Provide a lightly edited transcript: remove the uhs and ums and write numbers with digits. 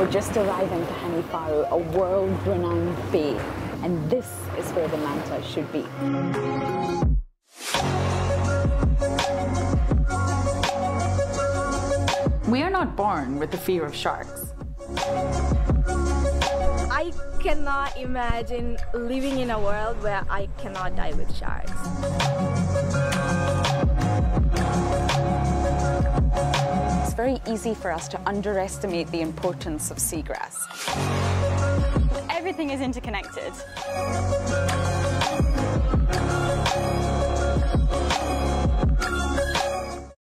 We're just arriving to Hanifaro, a world-renowned bay, and this is where the manta should be. We are not born with the fear of sharks. I cannot imagine living in a world where I cannot die with sharks. It's very easy for us to underestimate the importance of seagrass. Everything is interconnected.